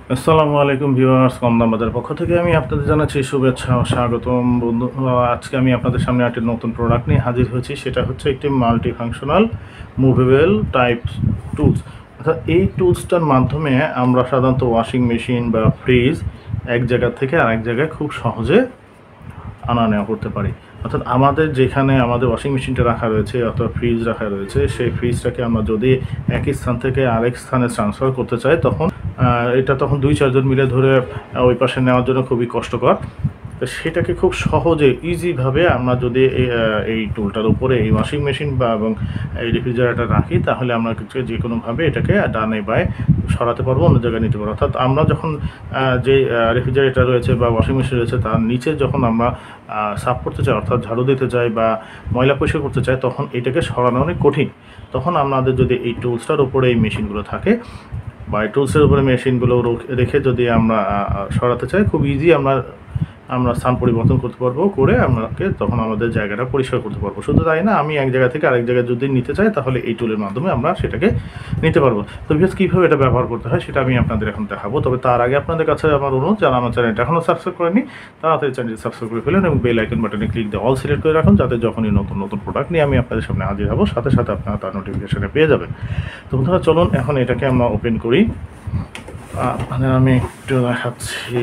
আসসালামু আলাইকুম ভিউয়ার্স, কমদাম বাজার পক্ষ থেকে আমি আপনাদের জানাচ্ছি শুভেচ্ছা ও স্বাগতম বন্ধু। আজকে আমি আপনাদের সামনে একটি নতুন প্রোডাক্ট নিয়ে হাজির হয়েছি। সেটা হচ্ছে একটি multifunctional movable type tools. অর্থাৎ এই টুলসটার মাধ্যমে আমরা সাধারণত ওয়াশিং মেশিন বা ফ্রিজ এক জায়গা থেকে আরেক জায়গায় খুব সহজে আনা নেওয়া করতে পারি। অর্থাৎ আমাদের যেখানে আমাদের ওয়াশিং মেশিনটা রাখা রয়েছে অথবা ফ্রিজ রাখা রয়েছে, সেই ফ্রিজটাকে আমরা যদি একই স্থান থেকে আরেক স্থানে ট্রান্সফার করতে চাই, তখন এটা তখন 2-4 জন মিলে ধরে ওই পাশে নেওয়ার জন্য খুবই কষ্টকর। তো সেটাকে খুব সহজে ইজিভাবে আমরা যদি এই টুলটার উপরে এই ওয়াশিং মেশিন এবং এই রেফ্রিজারেটর রাখি, তাহলে আমরা যে কোনোভাবে এটাকে ডানে বায়ে সরাতে পারবো, অন্য জায়গায় নিতে পারবো। অর্থাৎ আমরা যখন যে রেফ্রিজারেটর রয়েছে বা ওয়াশিং মেশিন রয়েছে তার নিচে যখন আমরা সাফ করতে চাই, অর্থাৎ ঝাড়ু দিতে চাই বা ময়লা পরিষ্কার করতে চাই, তখন এটাকে সরানো অনেক কঠিন। তখন আমাদের যদি এই টুলসটার উপরে এই মেশিনগুলো থাকে বা এই টুলসের উপরে মেশিনগুলো রেখে যদি আমরা সরাতে চাই, খুব ইজি আমরা স্থান পরিবর্তন করতে পারবো, করে আমাকে তখন আমাদের জায়গাটা পরিষ্কার করতে পারবো। শুধু তাই না, আমি এক জায়গা থেকে আরেক জায়গায় যদি নিতে চাই, তাহলে এই টুলের মাধ্যমে আমরা সেটাকে নিতে পারবো। তো বিশেষ কীভাবে এটা ব্যবহার করতে হয় সেটা আমি আপনাদের এখন দেখাবো। তবে তার আগে আপনাদের কাছে আমার অনুরোধ, যারা আমার চ্যানেলটা এখনও সাবস্ক্রাইব করেনি তাড়াতাড়ি চ্যানেলটি সাবস্ক্রাইব করে ফেলেন এবং বেল আইকন বাটনে ক্লিক দিয়ে অল সিলেক্ট করে রাখুন, যাতে যখনই নতুন নতুন প্রোডাক্ট নিয়ে আমি আপনাদের সামনে হাজির হবো, সাথে সাথে আপনারা তার নোটিফিকেশনে পেয়ে যাবেন। তো বন্ধুরা, চলুন এখন এটাকে আমরা ওপেন করি। আপনাদের আমি একটু দেখাচ্ছি।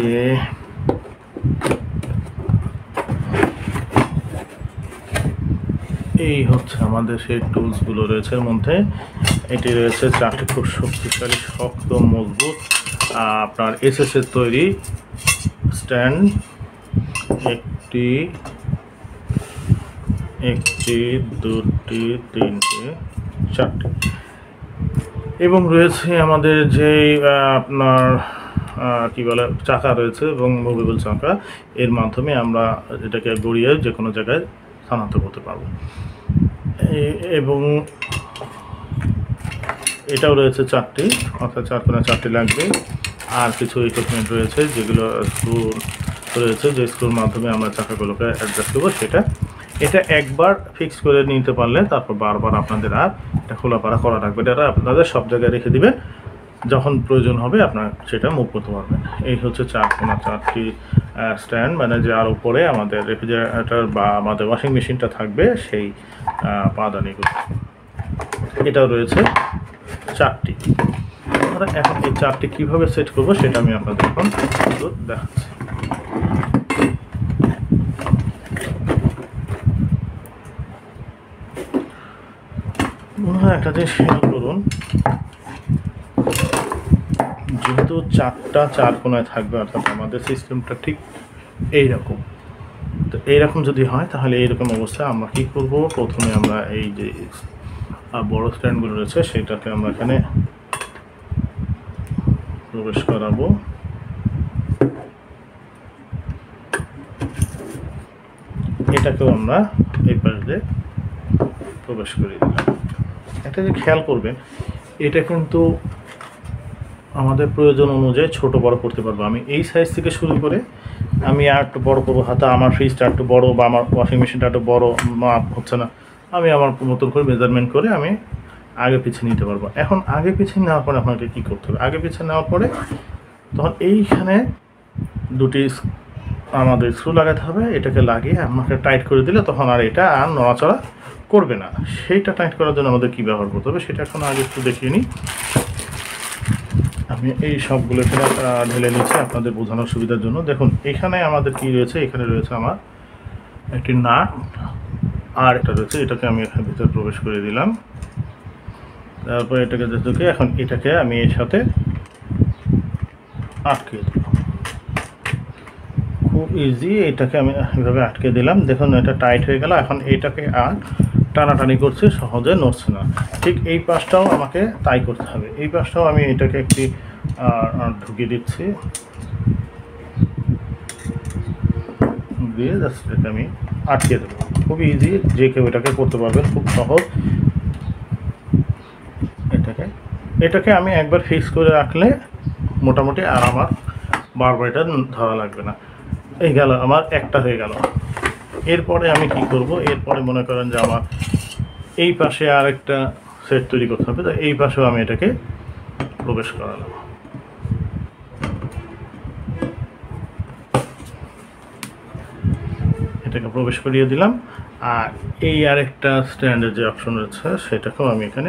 এই হচ্ছে আমাদের সেই টুলসগুলো রয়েছে। এর মধ্যে এটি রয়েছে 4টি খুব শক্তিশালী, শক্ত, মজবুত আপনার এসএসের তৈরি স্ট্যান্ড। একটি, 2টি, 3টে, 4টে। এবং রয়েছে আমাদের যেই আপনার কী বলে চাকা রয়েছে এবং মুভেবল চাকা। এর মাধ্যমে আমরা এটাকে গড়িয়ে যে কোনো জায়গায় স্থানান্তর করতে পারবো। এবং এটাও রয়েছে 4টি, অর্থাৎ 4 কোণে 4টি লাগবে। আর কিছু ইকুইপমেন্ট রয়েছে যেগুলো স্ক্রু রয়েছে, যে স্ক্রুর মাধ্যমে আমরা চাকাগুলোকে অ্যাডজাস্ট করবো। এটা একবার ফিক্স করে নিতে পারলে তারপর বারবার আপনাদের আর এটা খোলাপাড়া করা রাখবে। এটা আপনাদের সব জায়গায় রেখে দিবেন, যখন প্রয়োজন হবে আপনার সেটা মুভ করতে পারবেন। এই হচ্ছে 4 কোণা 4টি স্ট্যান্ড, মানে যার উপরে আমাদের রেফ্রিজারেটর বা আমাদের ওয়াশিং মেশিনটা থাকবে, সেই পাদানিগুলো। এটাও রয়েছে 4টি। আমরা এখন এই 4টি কীভাবে সেট করব সেটা আমি আপনাদের এখন দেখাচ্ছি। একটা জিনিস খেয়াল করুন, যেহেতু 4টা 4 কোণায় থাকবে, অর্থাৎ আমাদের সিস্টেমটা ঠিক এইরকম। তো এইরকম যদি হয়, তাহলে এইরকম অবস্থায় আমরা কী করব, প্রথমে আমরা এই যে বড় স্ট্যান্ডগুলো রয়েছে সেটাকে আমরা এখানে প্রবেশ করাবো। এটাকেও আমরা এই পাশ দিয়ে প্রবেশ করে দিলাম। একটা যে খেয়াল করবেন, এটা কিন্তু আমাদের প্রয়োজন অনুযায়ী ছোট বড় করতে পারবো। আমি এই সাইজ থেকে শুরু করে আমি আর একটু বড় করবো, হাতে আমার ফ্রিজটা একটু বড় বা আমার ওয়াশিং মেশিনটা একটু বড় মাপ হচ্ছে না, আমি আমার মতন করে মেজারমেন্ট করে আমি আগে পিছিয়ে নিতে পারবো। এখন আগে পিছিয়ে নেওয়ার পরে আপনাকে কী করতে হবে, আগে পিছিয়ে নেওয়ার পরে তখন এইখানে 2টি আমাদের স্ক্রু লাগাতে হবে। এটাকে লাগিয়ে আমাকে টাইট করে দিলে তখন আর এটা আর নড়াচড়া করবে না। সেইটা টাইট করার জন্য আমাদের কী ব্যবহার করতে হবে সেটা এখন আগে একটু দেখিয়ে নিই। আমি এই সবগুলো এখানে ঢেলে নিচ্ছি আপনাদের বোঝানোর সুবিধার জন্য। দেখুন, এখানে আমাদের কি রয়েছে, এখানে রয়েছে আমার একটি নাট, আর এটা রয়েছে, এটাকে আমি এখানে ভিতরে প্রবেশ করে দিলাম। তারপর এটাকে যেহেতু এখন এটাকে আমি এর সাথে আটকে দিলাম, খুব ইজি। এটাকে আমি এভাবে আটকে দিলাম। দেখুন, এটা টাইট হয়ে গেল। এখন এটাকে আর টানাটানি করছে, সহজে নড়ছে না। ঠিক এই পাশটাও আমাকে তাই করতে হবে। এই পাশটাও আমি এটাকে একটি ঢুকিয়ে দিচ্ছি, দিয়ে জাস্ট এটা আমি আটকে দেবো। খুব ইজি, যে কেউ এটাকে করতে পারবেন, খুব সহজ। এটাকে আমি একবার ফিক্স করে রাখলে মোটামুটি আর আমার বারবার এটা ধরা লাগবে না। এই গেল, আমার একটা হয়ে গেল। এরপরে আমি কি করব, এরপরে মনে করেন যে আমার এই পাশে আর একটা সেট তৈরি করতে হবে। তো এই পাশেও আমি এটাকে প্রবেশ করালাম। এটাকে প্রবেশ করিয়ে দিলাম। আর এই আরেকটা স্ট্যান্ডের যে অপশন রয়েছে সেটাকেও আমি এখানে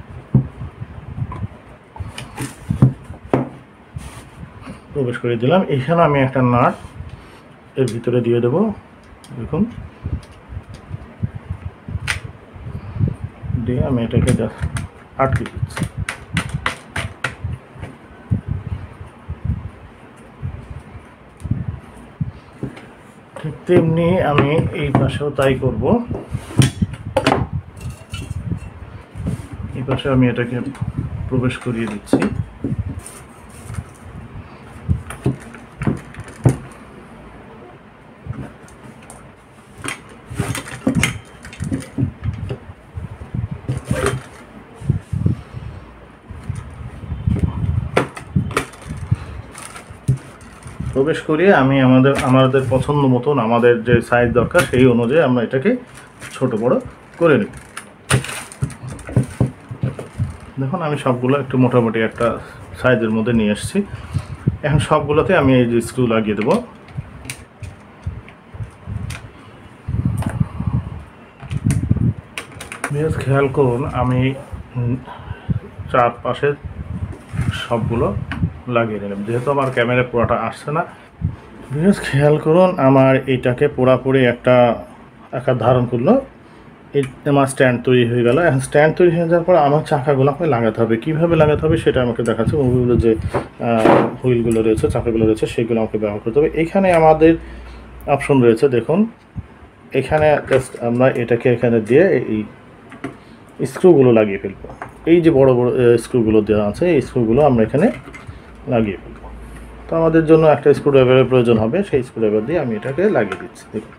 প্রবেশ করে দিলাম। এখানে আমি একটা নাট এর ভিতরে দিয়ে দেব, দেখুন, দিয়ে আমি এটাকে আটকে দিচ্ছি। ঠিক তেমনি আমি এই পাশেও তাই করব। এই পাশে আমি এটাকে প্রবেশ করিয়ে দিচ্ছি। প্রবেশ করিয়ে আমি আমাদের পছন্দ মতন আমাদের যে সাইজ দরকার সেই অনুযায়ী আমরা এটাকে ছোট বড় করে নিই। দেখুন আমি সবগুলো একটু মোটামুটি একটা সাইজের মধ্যে নিয়ে এসেছি। এখন সবগুলোতে আমি এই যে স্ক্রু লাগিয়ে দেবো। বেশ খেয়াল করুন আমি চারপাশে সবগুলো লাগিয়ে নিলাম, যেহেতু আমার ক্যামেরা পুরোটা আসছে না। বেশ খেয়াল করুন আমার এইটাকে পুরোপুরি একটা আকার ধারণ করলো। এই আমার স্ট্যান্ড তৈরি হয়ে গেল। এখন স্ট্যান্ড তৈরি হয়ে যাওয়ার পর আমার চাকাগুলো আমাকে লাগাতে হবে। কীভাবে লাগাতে হবে সেটা আমাকে দেখাচ্ছে। ওগুলো যে হুইলগুলো রয়েছে, চাকাগুলো রয়েছে, সেগুলো আমাকে ব্যবহার করতে হবে। এখানে আমাদের অপশন রয়েছে, দেখুন এখানে জাস্ট আমরা এটাকে এখানে দিয়ে এই স্ক্রুগুলো লাগিয়ে ফেলবো। এই যে বড় বড় স্ক্রুগুলো দেওয়া আছে, এই স্ক্রুগুলো আমরা এখানে লাগিয়ে ফেলবো। তো আমাদের জন্য একটা স্ক্রুড্রাইভারের প্রয়োজন হবে, সেই স্ক্রুড্রাইভার দিয়ে আমি এটাকে লাগিয়ে দিচ্ছি। দেখুন,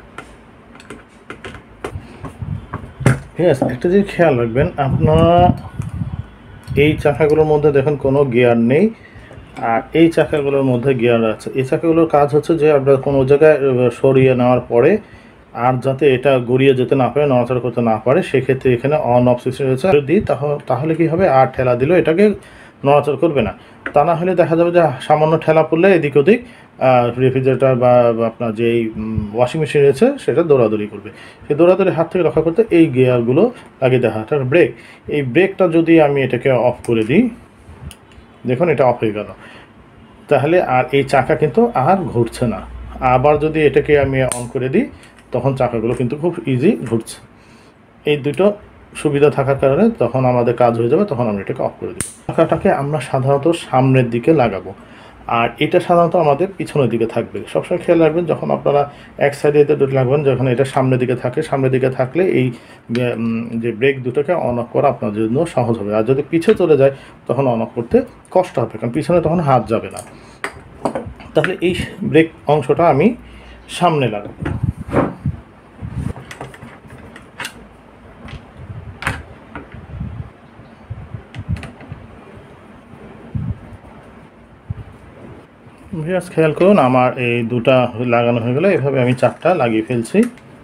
ঠিক আছে। একটা জিনিস খেয়াল রাখবেন, আপনারা এই চাকাগুলোর মধ্যে দেখুন কোনো গিয়ার নেই, আর এই চাকাগুলোর মধ্যে গিয়ার আছে। এই চাকাগুলোর কাজ হচ্ছে যে আপনার কোনো জায়গায় সরিয়ে নেওয়ার পরে আর যাতে এটা গড়িয়ে যেতে না পারে, নড়াচড়া করতে না পারে, সেক্ষেত্রে এখানে অন অফ সিস্টেম রয়েছে। যদি তাহলে কী হবে, আর ঠেলা দিলেও এটাকে নড়াচড়া করবে না। তা না হলে দেখা যাবে যে সামান্য ঠেলা পড়লে এদিক ওদিক রেফ্রিজারেটর বা আপনার যেই ওয়াশিং মেশিন রয়েছে সেটা দৌড়াদৌড়ি করবে। সেই দৌড়াদৌড়ি হাত থেকে রক্ষা করতে এই গিয়ারগুলো লাগিয়ে দেওয়া হয়। ব্রেক, এই ব্রেকটা যদি আমি এটাকে অফ করে দিই, দেখুন এটা অফ হয়ে গেল, তাহলে আর এই চাকা কিন্তু আর ঘুরছে না। আবার যদি এটাকে আমি অন করে দিই তখন চাকাগুলো কিন্তু খুব ইজি ঘুরছে। এই দুটো সুবিধা থাকার কারণে তখন আমাদের কাজ হয়ে যাবে, তখন আমরা এটাকে অফ করে দিই। চাকাটাকে আমরা সাধারণত সামনের দিকে লাগাবো, আর এটা সাধারণত আমাদের পিছনের দিকে থাকবে। সবসময় খেয়াল রাখবেন যখন আপনারা এক সাইডে এতে দুটো লাগবেন, যখন এটা সামনের দিকে থাকে, সামনের দিকে থাকলে এই যে ব্রেক দুটোকে অন অফ করা আপনার জন্য সহজ হবে। আর যদি পিছিয়ে চলে যায় তখন অন অফ করতে কষ্ট হবে, কারণ পিছনে তখন হাত যাবে না। তাহলে এই ব্রেক অংশটা আমি সামনে লাগাবো। ভিউয়ার্স খেয়াল করুন আমার এই দুটা লাগানো হয়ে গেলে, এভাবে আমি চারটা লাগিয়ে ফেলছি।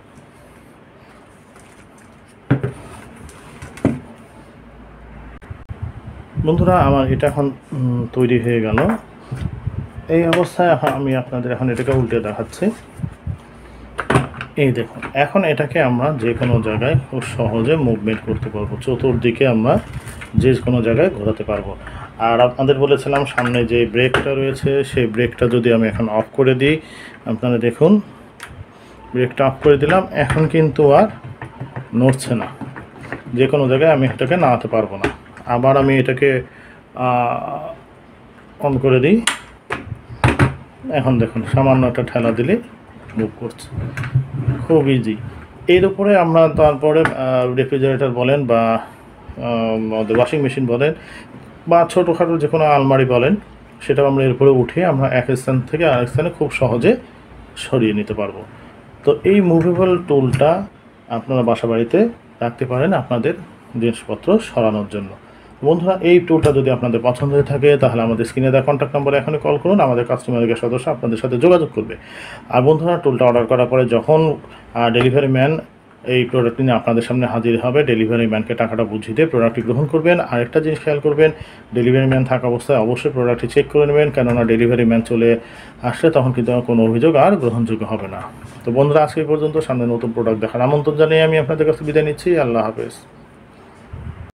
বন্ধুরা আমার এটা এখন তৈরি হয়ে গেল। এই অবস্থায় আমি আপনাদের এখন এটাকে উল্টে দেখাচ্ছি। এই দেখুন এখন এটাকে আমরা যে কোনো জায়গায় খুব সহজে মুভমেন্ট করতে পারবো, চতুর্দিকে আমরা যে কোনো জায়গায় ঘোরাতে পারবো। আর আপনাদের বলেছিলাম সামনে যে ব্রেকটা রয়েছে সেই ব্রেকটা যদি আমি এখন অফ করে দিই, আপনারা দেখুন ব্রেকটা অফ করে দিলাম, এখন কিন্তু আর নড়ছে না। যে কোনো জায়গায় আমি এটাকে নাড়াতে পারবো না। আবার আমি এটাকে অন করে দিই, এখন দেখুন সামান্য একটা ঠেলা দিলে মুভ করছে, খুব ইজি। এর উপরে আমরা তারপরে রেফ্রিজারেটর বলেন বা ওয়াশিং মেশিন বলেন বা ছোটোখাটো যে কোনো আলমারি বলেন, সেটাও আমরা এর উপরে উঠিয়ে আমরা এক স্থান থেকে আরেক স্থানে খুব সহজে সরিয়ে নিতে পারবো। তো এই মুভেবল টুলটা আপনারা বাসা বাড়িতে রাখতে পারেন আপনাদের জিনিসপত্র সরানোর জন্য। বন্ধুরা এই টুলটা যদি আপনাদের পছন্দ হয়ে থাকে তাহলে আমাদের স্ক্রিনে দেওয়া কন্ট্যাক্ট নম্বরে এখনই কল করুন, আমাদের কাস্টমার কেয়ার সদস্য আপনাদের সাথে যোগাযোগ করবে। আর বন্ধুরা টুলটা অর্ডার করার পরে যখন ডেলিভারি ম্যান এই প্রোডাক্টটি নিয়ে আপনাদের সামনে হাজির হবে, ডেলিভারি ম্যানকে টাকাটা বুঝিয়ে দিয়ে প্রোডাক্টটি গ্রহণ করবেন। আরেকটা জিনিস খেয়াল করবেন, ডেলিভারি ম্যান থাকা অবস্থায় অবশ্যই প্রোডাক্টটি চেক করে নেবেন, কেননা ডেলিভারি ম্যান চলে আসলে তখন কিন্তু কোনো অভিযোগ আর গ্রহণযোগ্য হবে না। তো বন্ধুরা, আজকে এই পর্যন্ত। সামনে নতুন প্রোডাক্ট দেখার আমন্ত্রণ জানিয়ে আমি আপনাদের কাছে বিদায় নিচ্ছি। আল্লাহ হাফেজ।